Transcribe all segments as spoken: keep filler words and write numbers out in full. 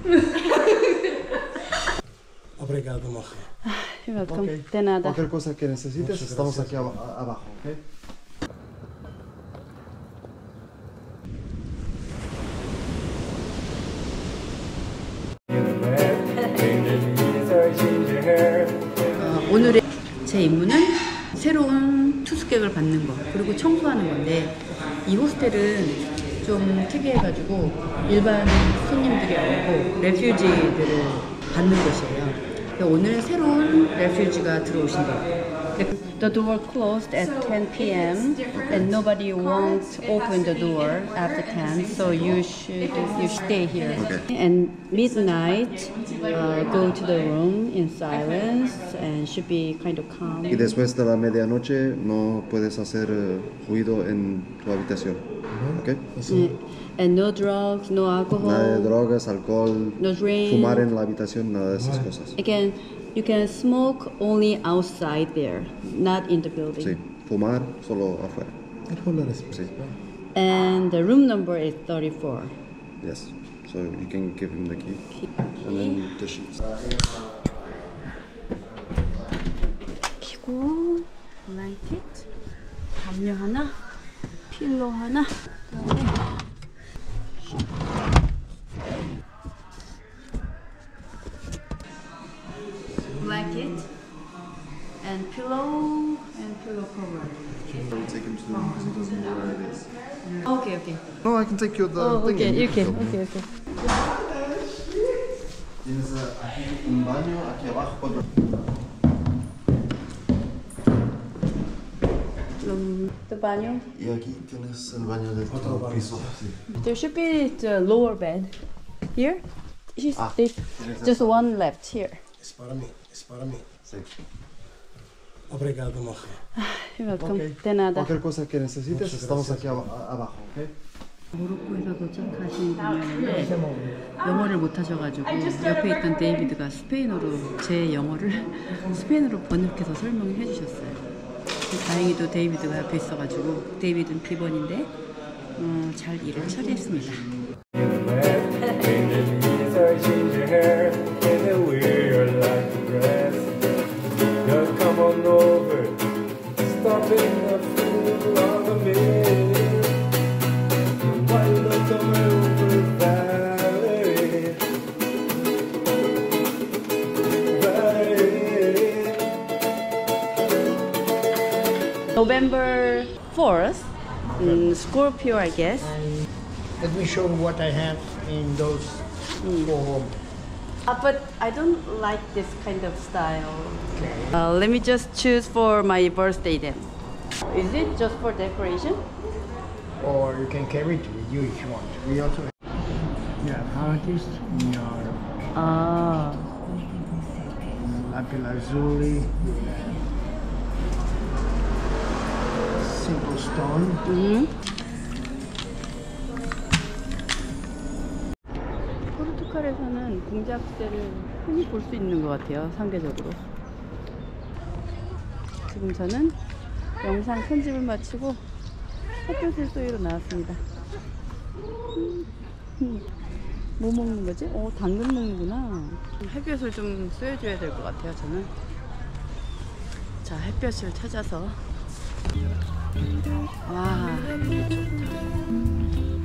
Obrigado, mujer. You're welcome. Okay. De nada. Cualquier cosa que necesites, estamos aquí ab abajo, ¿ok? 어, 오늘의 제 임무는 새로운 투숙객을 받는 거 그리고 청소하는 건데 이 호스텔은 좀 특이해가지고 일반 손님들이 아니고 레퓨지들을 받는 곳이에요. 오늘 새로운 레퓨지가 들어오신대요. The door closed at ten p m and nobody won't open the door after ten, so you should you stay here. Okay. And midnight, uh, go to the room in silence and should be kind of calm. Y después de la medianoche no puedes hacer uh, ruido en tu habitación, ¿ok? Yeah. And no drugs, no alcohol. Nada de drogas, alcohol, No drink. fumar en la habitación, nada de esas cosas. Again, you can smoke only outside there, not in the building. Sí, fumar solo afuera. Sí. And the room number is thirty-four. Yes. So you can give him the key. And then the sheets. 키고 블랭켓, 담요 하나, 필로 하나. Blanket and pillow and pillow cover. I will take him to the room because he doesn't know where it is. Okay, okay. No, I can take you the Oh, thing. okay, and you can can. go. Okay, okay. Tienes uh, aquí un baño, aquí abajo otro. Um, the baño. Y aquí tienes el baño del otro piso. Sí. There should be the lower bed here. She's, Ah, they, just one left here. Es para mí, es para mí. Sí. Obrigado, mujer. You're welcome. Okay. De nada. Cualquier cosa que necesites, estamos aquí ab abajo, ¿ok? 모로코에서 도착하신 분이었는데 영어를 못하셔가지고 옆에 있던 데이비드가 스페인어로 제 영어를 스페인어로 번역해서 설명을 해주셨어요. 다행히도 데이비드가 옆에 있어가지고 데이비드는 비번인데 어, 잘 일을 처리했습니다. November fourth, mm, Scorpio, I guess. Let me show you what I have in those four. Uh, but I don't like this kind of style. Uh, let me just choose for my birthday then. Is it just for decoration? Or you can carry it with you if you want. We also have yeah, artist, your Ah. lapis lazuli, simple stone. 음. 포르투갈에서는 공작새를 흔히 볼 수 있는 것 같아요, 상대적으로. 지금 저는 영상 편집을 마치고 햇볕을 쏘이러 나왔습니다. 음. 뭐 먹는 거지? 어, 당근 먹는구나. 햇볕을 좀 쏘여줘야 될 것 같아요, 저는. 자, 햇볕을 찾아서. 와, 햇빛 좋다.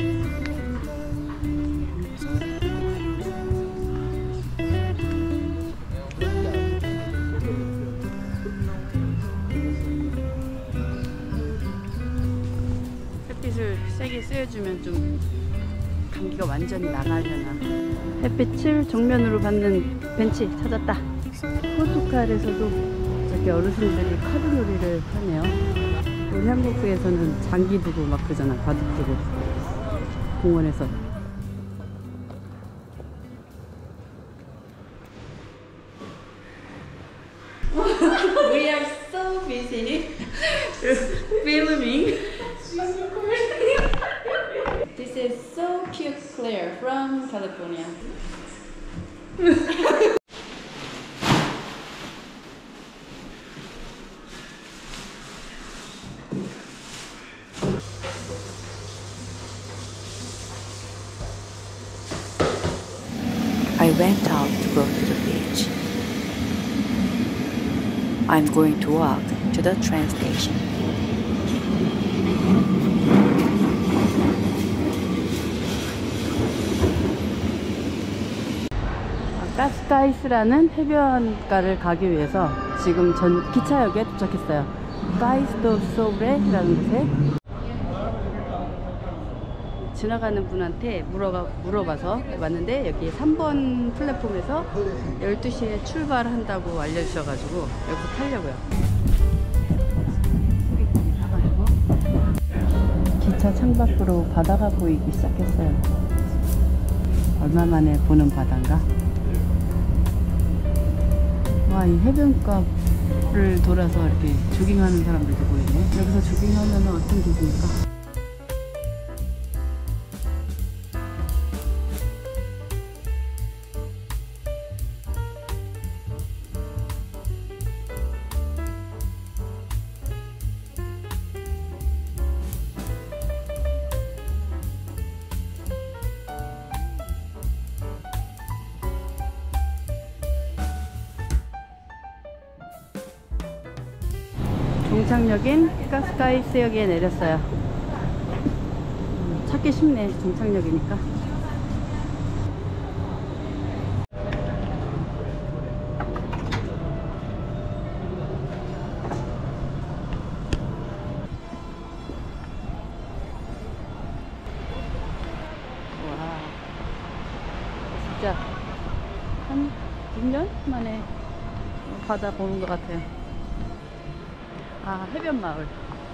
햇빛을 세게 쐬어주면 좀 감기가 완전히 나가려나. 햇빛을 정면으로 받는 벤치 찾았다. 포르투갈에서도 저기 어르신들이 카드놀이를 하네요. 우리 한국에서는 장기 두고 막 그러잖아. 바둑 두고 공원에서. We are so busy filming. This is so cute, Claire from California. went out to go to the beach. I'm going to walk to the train station. 가스가이스라는 해변가를 가기 위해서 지금 전 기차역에 도착했어요. 가이스도 소브레라는 곳에 지나가는 분한테 물어가, 물어봐서 왔는데 여기 삼 번 플랫폼에서 열두 시에 출발한다고 알려주셔가지고 여기서 타려고요. 기차 창밖으로 바다가 보이기 시작했어요. 얼마 만에 보는 바다인가? 와, 이 해변가를 돌아서 이렇게 조깅하는 사람들도 보이네. 여기서 조깅하면 어떤 기분일까? 종착역인 가스가이스역에 내렸어요. 찾기 쉽네, 종착역이니까. 와, 진짜 한 육 년 만에 바다 보는 것 같아요. 아, 해변 마을.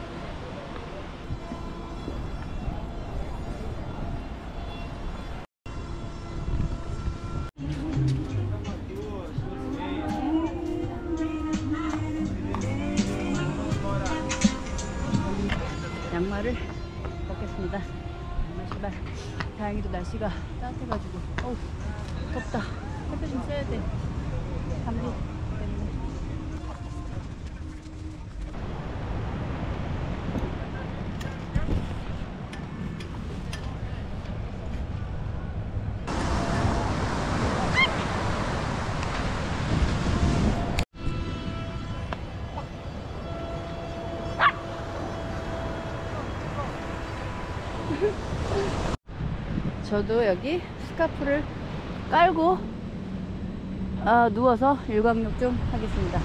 양말을 벗겠습니다. 양말 신발. 다행히도 날씨가 따뜻해가지고 어우 덥다. 햇볕 좀 쐬야 돼. 감기 때문에. 저도 여기 스카프를 깔고 아, 누워서 일광욕 좀 하겠습니다.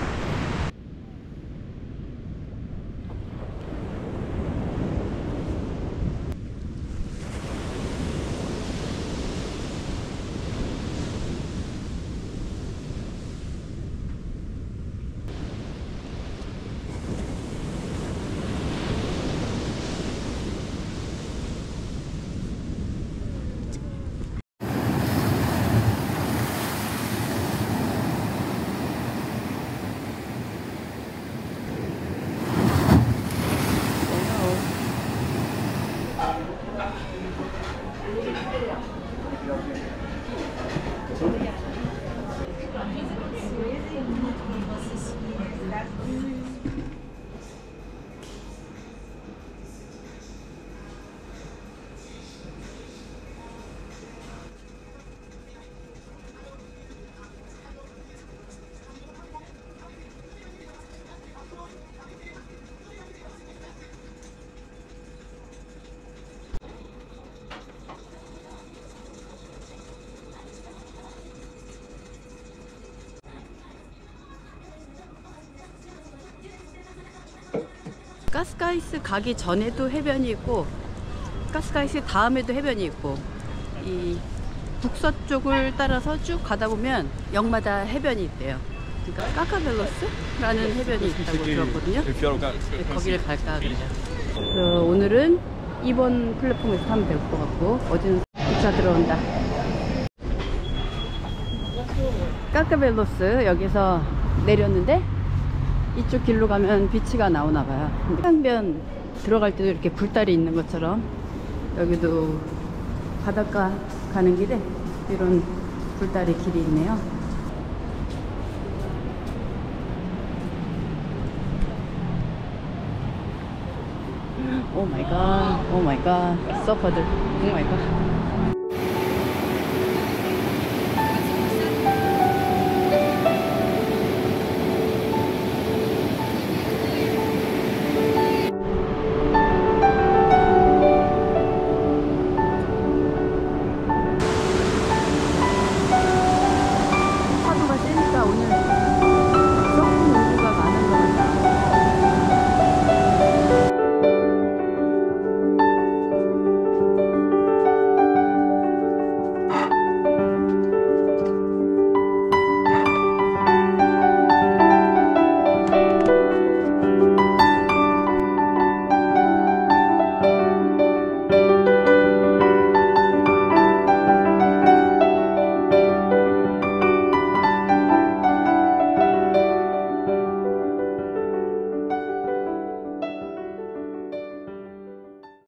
가스가이스 가기 전에도 해변이 있고 가스가이스 다음에도 해변이 있고 이 북서쪽을 따라서 쭉 가다 보면 역마다 해변이 있대요. 그러니까 까카벨로스라는 해변이 있다고 들었거든요. 네, 거기를 갈까 그래요. 그 오늘은 이 번 플랫폼에서 타면 될 것 같고 어제는 기차 들어온다. 까카벨로스 여기서 내렸는데 이쪽 길로 가면 비치가 나오나 봐요. 해변 들어갈 때도 이렇게 불달이 있는 것처럼 여기도 바닷가 가는 길에 이런 불달이 길이 있네요. 오 마이 갓, 오 마이 갓, 서퍼들, 오 마이 갓.